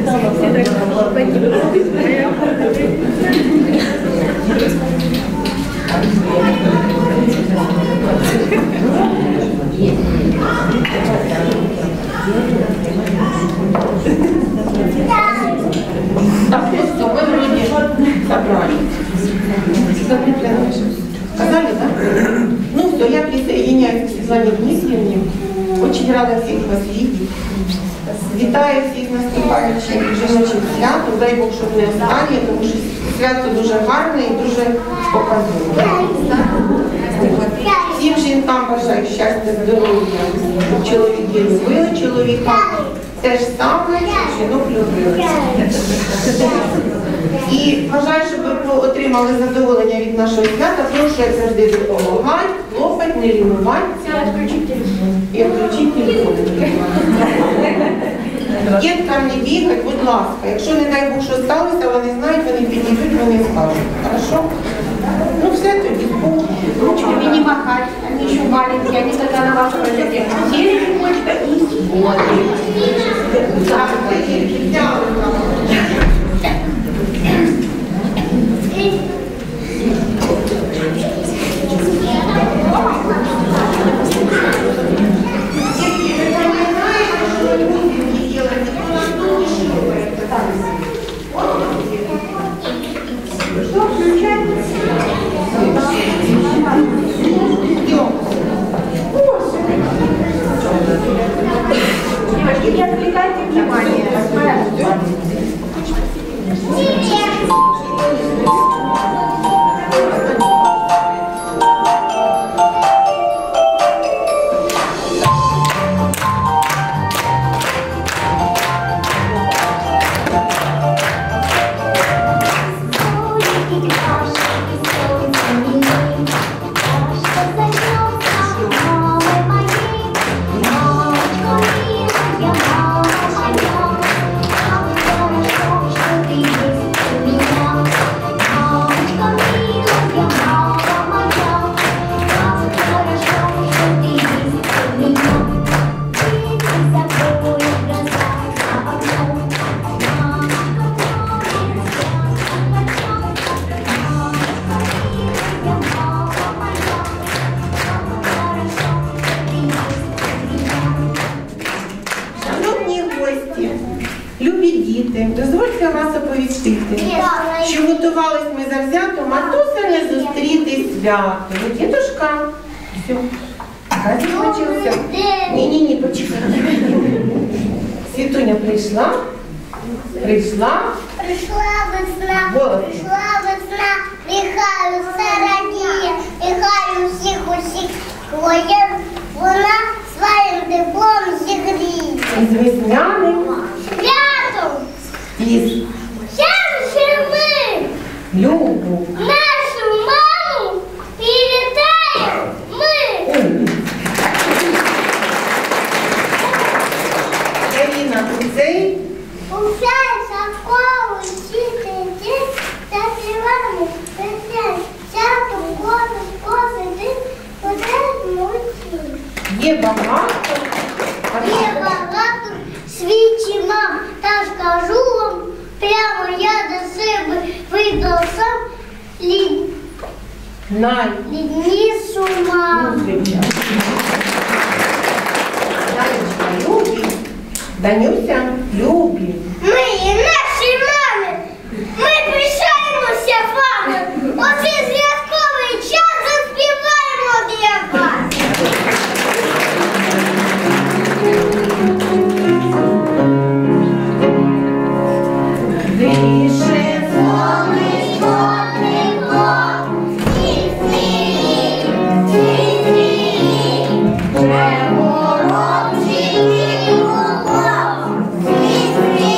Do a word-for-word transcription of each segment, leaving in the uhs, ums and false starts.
Так, все, мы вроде собрали. Сказали, да? Ну все, я присоединяюсь к Светлане Дмитриевне. Очень рада всех вас видеть. Вітаю всіх наступаючим жіночим святом. Дай Бог, щоб не останнє, тому що свято дуже гарне і дуже показове. Всім жінкам бажаю щастя, здоров'я, щоб чоловіки любили чоловіка. Те ж саме, щоб жінок любили. І бажаю, щоб ви отримали задоволення від нашого свята. Прошу, як завжди, допомагати, хлопать, не лінуватися. І включіть телефон. Діткам не бігать, будь ласка. Якщо, не дай Бог, що сталося, вони знають, вони підійдуть, вони скажуть. Хорошо? Ну все, тоді. Ручками не махать, они еще маленькие, они когда на вас пройдете. Сели ручка и смотрят. Девочки, не отвлекайте внимание. Дозвольте вас оповістити, що готувались ми завзято матусине зустріти свято. Дідушка, все, хай закінчився. Ні-ні-ні, почекай. Світуня прийшла, прийшла. Прийшла весна, прийшла весна, нехай усе радіє, нехай усіх усіх своє, вона своїм теплом зігріє. Із весняним святом! Із Чим же ми Любу нашу маму і вітаємо ми! Ярина, цей Уся школу вчити дітей, заспіваємо пісень, святом голос посидить, подай мовчи. є багато. Є багато свічі мам, та скажу вам, прямо я до себе вибрав сам лід... Най. ліднішу маму. Данечка, Любі. Данюся, Любі. Ми і наші мами, ми пишаємося вами. Оце святковий час заспіваємо для вас. Дише Сонечко, тепло, сніг, сніг, сніг, вже горобчики кругом, сніг, сніг.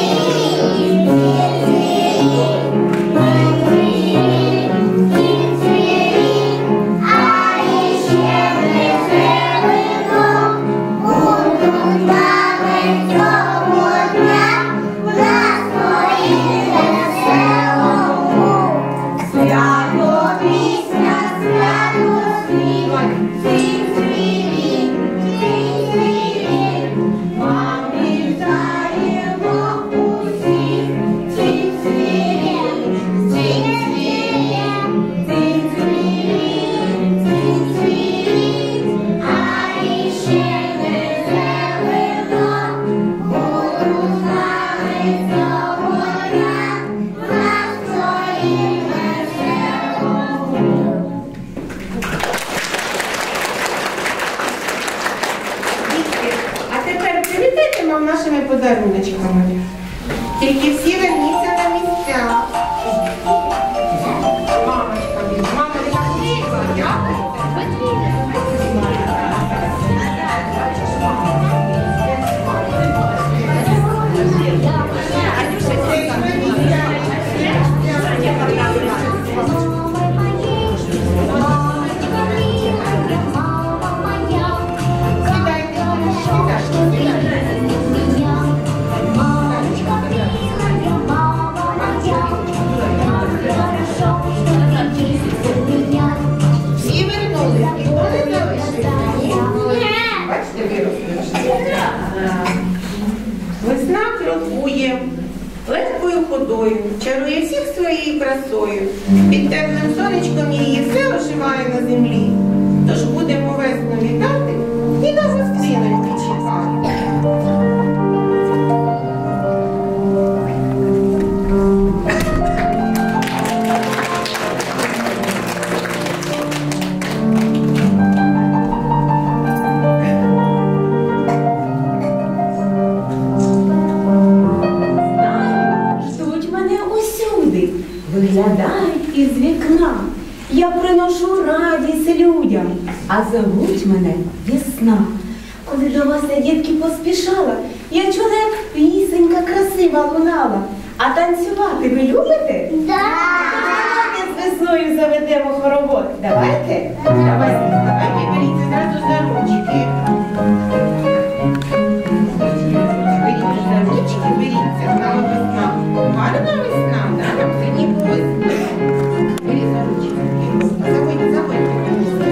Тільки всі верніться на місця. Мамочка, мама, ти так вийшла, дякую. Всі вернулись, ніхто не залишився. Бачите, виросли. Весна крокує легкою ходою, чарує всіх своєю красою. Під теплим сонечком її все оживає на землі. Тож будемо весну вітати і на гостиноньки чекати. Виглядають із вікна, я приношу радість людям, а зовуть мене Весна. Коли до вас я, дітки, поспішала, я чула, як пісенька красива лунала. А танцювати ви любите? Да. Давайте з весною заведемо хоровод. Давайте? Давайте, давайте, беріться зразу за ручки. Беріться за ручки, беріться, знала весна. Гарна весна, да? Нам сьогодні весна. Беріть за ручки. Заходьте, заходьте.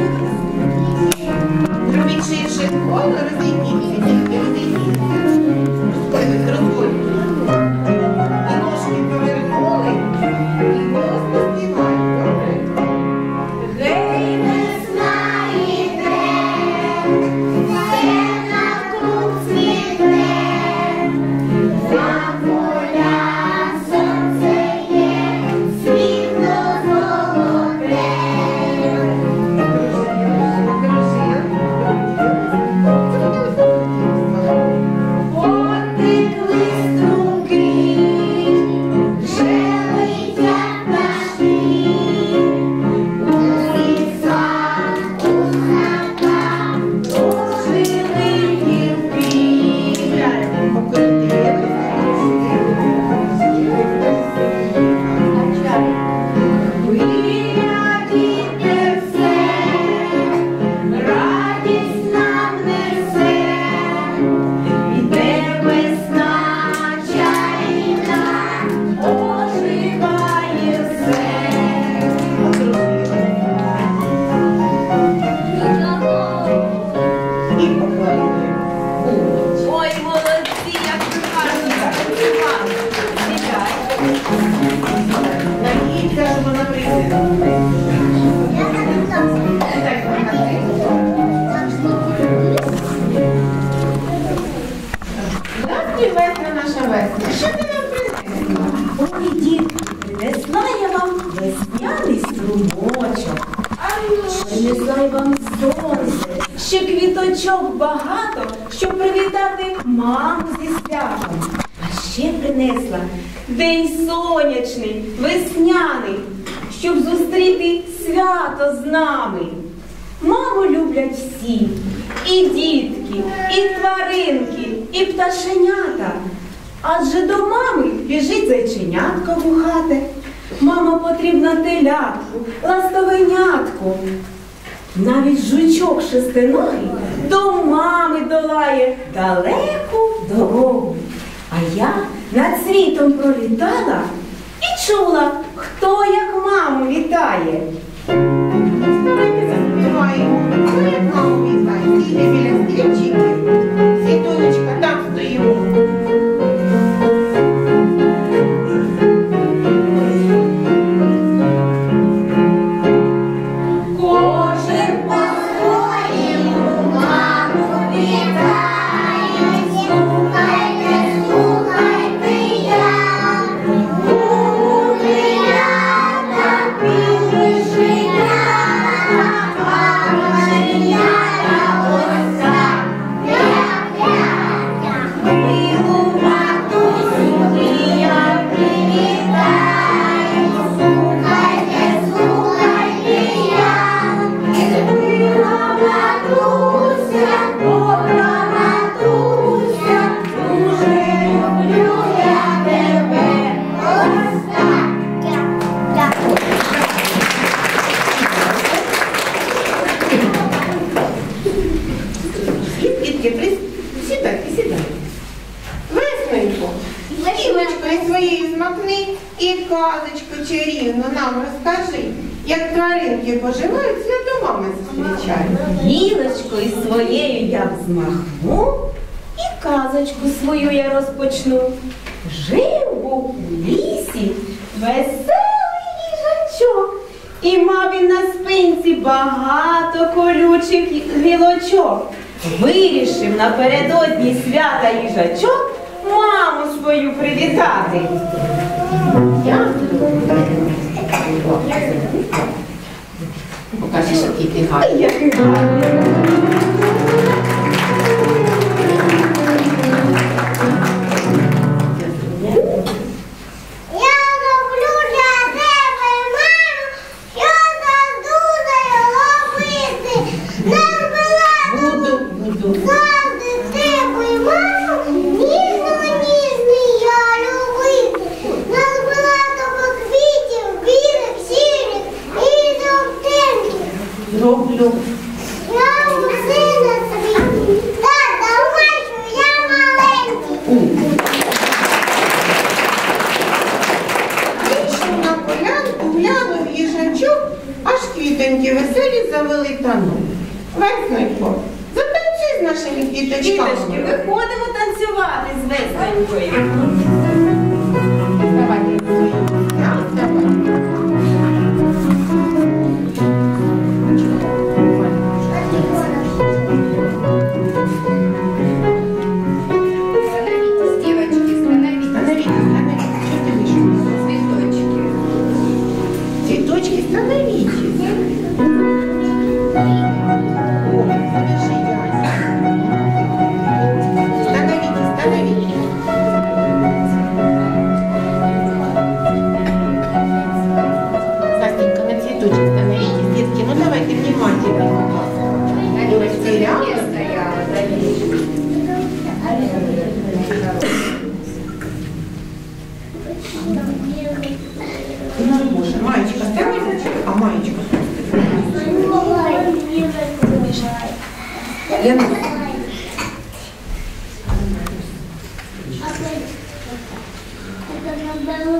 Зробіть ширше коло, розійдіться, тільки розійдіться. Розходьте, розходьте. І ножки повернули, і голосно співають. Добре? Гей, весна йде, все навкруг цвіте, за поля сонце є, світло золоте. Потекли струки, вже летять пташки, у лісах, у садках ожили гілки. Хвиля вітер все, радість нам несе, іде весна чарівна, оживає все. І поклали. Ой, молодці, як ви гарно танцювали. Надіється, що вона прийде. Так, вона Здравствуй, весна наша весна. Що ти нам принесла? Ой, дітки, принесла я вам весняний струмочок. Принесла я вам сонце, ще квіточок багато, щоб привітати маму зі святом. А ще принесла день сонячний, весняний, щоб зустріти свято з нами. Маму люблять всі, і дітки, і тваринки, і пташенята. Адже до мами біжить зайченятко вухате. Мама потрібна телятку, ластовенятку. Навіть жучок шестиногий до мами долає далеку дорогу. А я над світом пролітала і чула, хто як маму вітає. Давайте заспіваємо. Ну, як маму вітає. Стійте біля стільчиків. Світулечка, там стоїмо. Кожен по-своєму маму вітає, слухайте, слухайте я, гуляй та пиши я, мама я ось ручками своєю змахни і казочку чарівну нам розкажи, як тваринки поживають, свято мами зустрічають. Гілочкою своєю я взмахну і казочку свою я розпочну. Жив був у лісі веселий їжачок, і мав він на спинці багато колючих гілочок. Вирішив напередодні свята їжачок маму свою привітати. Покажи, який ти гарний. Який гарний. Я роблю для тебе, мамо, що задузою робити. Не Буду, буду. завжди тебе, мамо, ніжно-ніжний я любити. Нас багато квітів, білих, сірих і жовтеньких. Зроблю. Я усе на світі, та давай, що я маленький. Вийшов на полянку, глянув їжачок, аж квітоньки веселі завели тану. Весненько, затанцюй з нашими Діточки, квіточками. виходимо танцювати з Весненькою. Давай, так, давай. Становитесь, девочки, становитесь. Становитесь, становитесь. Что ты видишь? Цветочки. Цветочки, становитесь. Ой, подожди, Яся. Становитесь, становитесь. Настенька, на цветочек становитесь, детки. Ну давайте внимательно. Девочки, рядом. стояла, да, Маргоша, маечка, становится? А маечка? Лена. Это надо